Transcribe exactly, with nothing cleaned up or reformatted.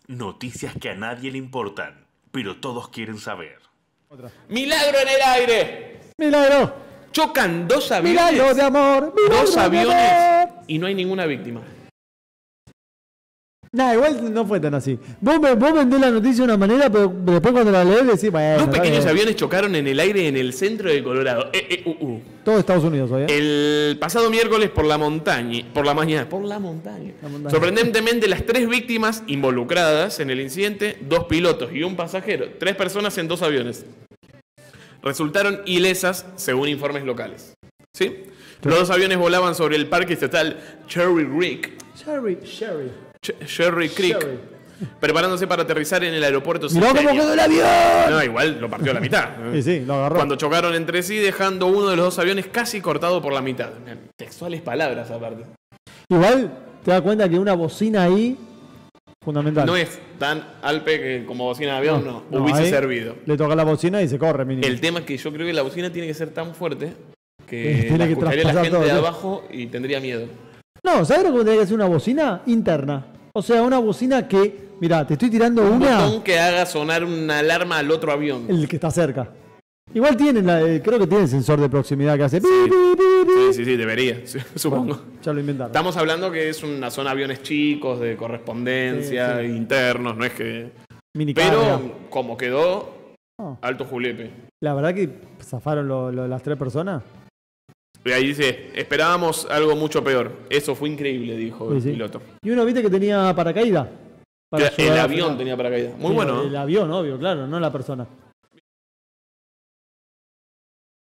Noticias que a nadie le importan, pero todos quieren saber. Otra. ¡Milagro en el aire! ¡Milagro! Chocan dos aviones. ¡Milagro de amor! ¡Milagro Dos de aviones amor! y no hay ninguna víctima. Nah, igual no fue tan así. Vos, me, vos vendés la noticia de una manera, pero después cuando la lees decís, bueno... Dos pequeños bien. aviones chocaron en el aire en el centro de Colorado. Eh, eh, uh, uh. Todo Estados Unidos hoy, ¿eh? El pasado miércoles por la montaña, por la mañana, por la montaña. La montaña. Sorprendentemente, las tres víctimas involucradas en el incidente, dos pilotos y un pasajero, tres personas en dos aviones, resultaron ilesas según informes locales. ¿Sí? Los dos aviones volaban sobre el parque estatal Cherry Creek, Sherry, Sherry. Ch- Cherry Creek, Sherry. preparándose para aterrizar en el aeropuerto. ¡Mirá cómo Centennial. quedó el avión! No, igual lo partió a la mitad. Sí, sí, lo agarró. Cuando chocaron entre sí, dejando uno de los dos aviones casi cortado por la mitad. Textuales palabras, aparte. Igual te das cuenta que una bocina ahí, fundamental. No es tan alpe que como bocina de avión, no, no, hubiese ahí servido. Le toca la bocina y se corre, mínimo. El tema es que yo creo que la bocina tiene que ser tan fuerte Eh, que tiene la que escucharía la traspasar gente todo, ¿eh? de ¿sí? abajo y tendría miedo. No, ¿sabes lo que tendría que ser una bocina? Interna. O sea, una bocina que, mirá, te estoy tirando Un una, botón que haga sonar una alarma al otro avión. el que está cerca. Igual tienen, la, eh, creo que tiene sensor de proximidad que hace... pi, Sí. pi, pi, pi. Sí, sí, sí, debería, sí, supongo. Ya lo inventaron. Estamos hablando que es una zona de aviones chicos, de correspondencia, Sí, sí. internos, no es que... Mini carga. Pero como quedó, No. alto julepe. La verdad que zafaron lo- lo- las tres personas. Y ahí dice, esperábamos algo mucho peor. Eso fue increíble, dijo el Sí, sí. piloto. Y uno, viste que tenía paracaídas. Para El, ayudar a avión frenar. tenía paracaídas. Muy Sí, bueno. El ¿eh? avión, obvio, claro, no la persona.